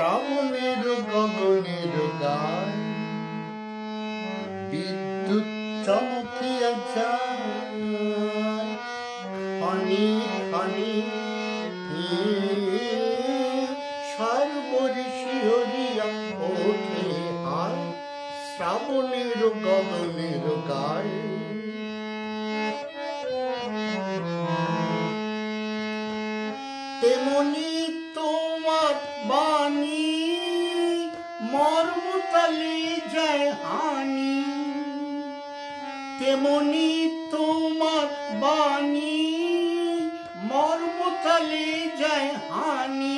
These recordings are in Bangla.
শ্রাবণের গগনের গায় বিদ্যুৎ চমকিয়া যায় খনি খনি সর্বরি শিহরিয়া ওঠে হায় শ্রাবণের গগনের গায়। তেমনি তোমার বাণী মর্মতালে যায় হানি, তেমনি তোমার বাণী মর্মতালে যায় হানি।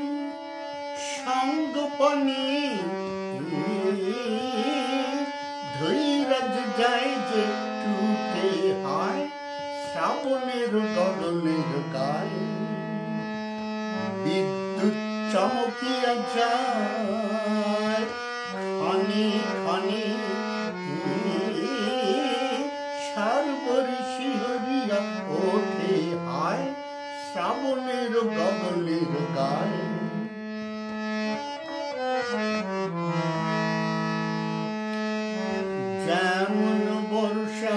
সঙ্গপনি ধৈরাজ যায় যে টুটে হায় শ্রাবণের গগনের গায় বিদ্যুৎ চমকিয়া যায় খনি খনি সর্বরি শিহরিয়া ওঠে হায় শ্রাবণের গগনের গায়। যেমন বর্ষা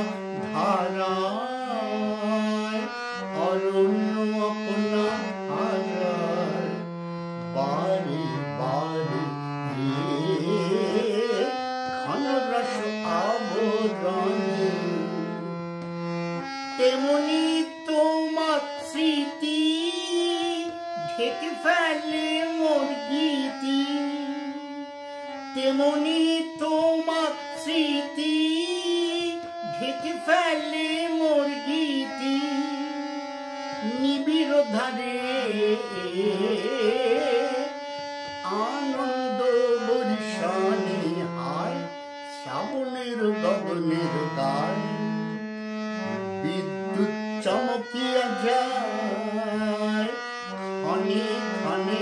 ধারায় অরণ্য আপনা হারায় বাড়ি বাড়ি ঘনরস আবরণে, তেমনি তোমার স্মৃতি ঢেকে ফেলে মোর গীতি, তেমনি তোমার স্মৃতি ঢেকে ফেলে মোর গীতি। নিবিড় ধারে আনন্দ বর্ষণে হায় শ্রাবণের গগনের গায় বিদ্যুৎ চমকিয়া যায় খনি খনি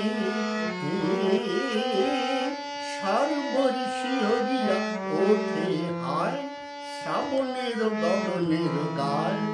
সর্বরি শিহরিয়া ওঠে হায় শ্রাবণের গগনের গায়।